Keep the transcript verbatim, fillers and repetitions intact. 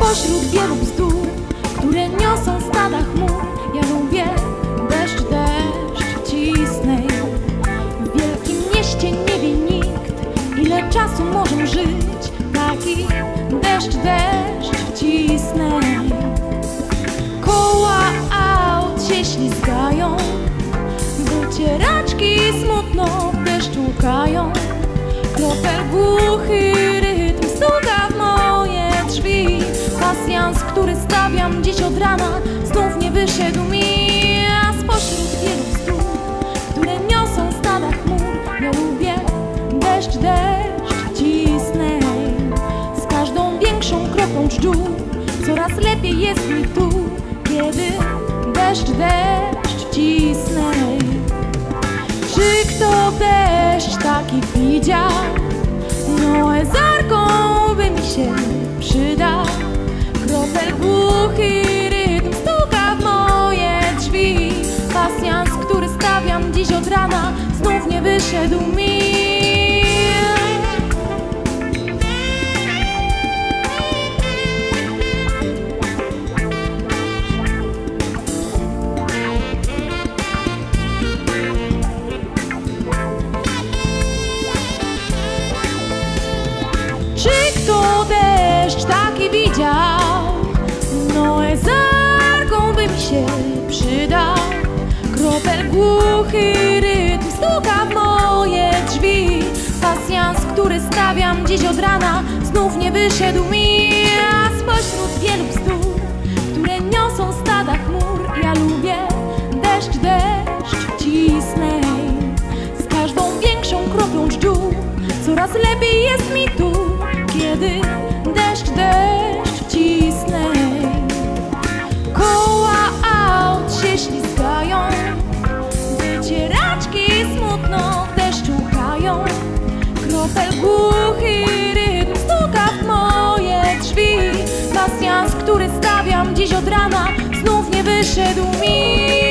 Spośród wielu bzdur, które niosą stada chmur, ja lubię deszcz, deszcz cisnej. W wielkim mieście nie wie nikt, ile czasu możemy żyć. Taki deszcz, deszcz cisnej. Koła aut się ślizgają, wycieraczki smutno w deszczu łkają. Kropel głuchy rytm stuka w moje drzwi. Pasjans, który stawiam dziś od rana, znów nie wyszedł mi. A spośród wielu bzdur, które niosą stada chmur, ja lubię deszcz, deszcz cisnej. Z każdą większą kroplą dżdżu coraz lepiej jest mi tu, kiedy deszcz, deszcz cisnej. Czy kto deszcz taki widział? Noe z arką by mi się przydał. Kropel głuchy rytm stuka w moje drzwi. Pasjans, który stawiam dziś od rana, znów nie wyszedł mi. Czy kto deszcz taki widział? Noe z arką by mi się przydał. Kropel głuchy rytm stuka w moje drzwi. Pasjans, który stawiam dziś od rana, znów nie wyszedł mi. A spośród wielu bzdur, które niosą stada chmur, ja lubię deszcz, deszcz cisnej. Z każdą większą kroplą dżdżu coraz lepiej jest mi tu, kiedy deszcz, deszcz cisnej. Koła aut się ślizgają, wycieraczki smutno w deszczu łkają. Kropel głuchy rytm stuka w moje drzwi. Pasjans, który stawiam dziś od rana, znów nie wyszedł mi.